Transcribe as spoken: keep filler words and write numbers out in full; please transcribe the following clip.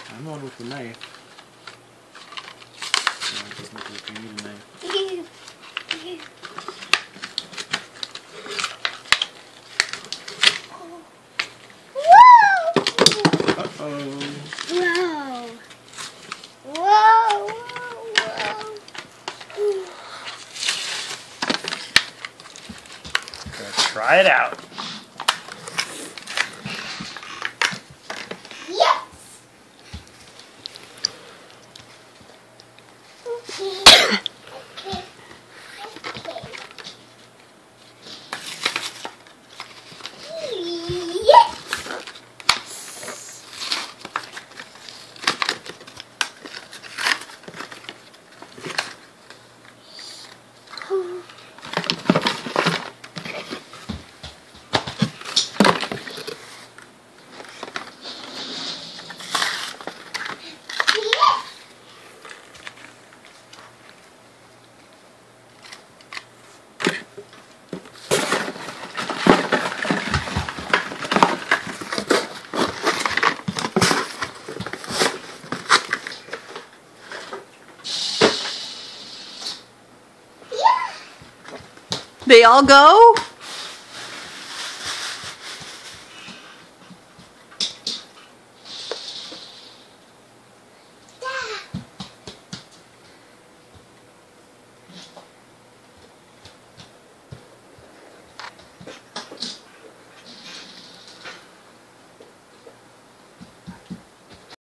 I'm the one with the knife. No, it doesn't look like you need a knife. Uh-oh. Whoa. Whoa, whoa, whoa. Let's try it out. Yes. Okay. Okay. Okay. Yes. They all go?